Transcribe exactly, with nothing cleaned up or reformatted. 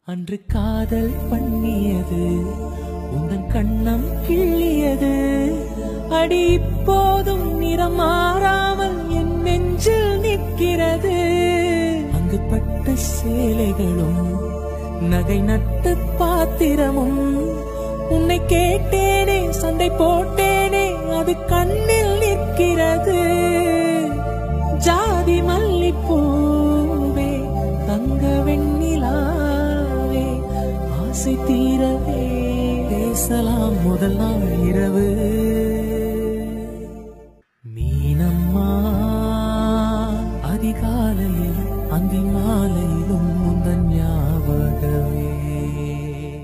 அன்று காதல் பண்ணியது உந்தன் கண்ணம் கிள்ளியது அடி இப்போதும் நிறம் மாறாமல் என் நெஞ்சில் நிற்கிறது. அங்கு பட்ட சேலைகளும் நகை நட்ட பாத்திரமும் உன்னை கேட்டேனே சண்டை போட்டேனே அது கண்ணில் நிற்கிறது. ஜாதி மல்லிப்பூவே தங்க வெண்ணிலாவே ஆசை தீரவே பேசலாம் முதல் நாள் இரவு.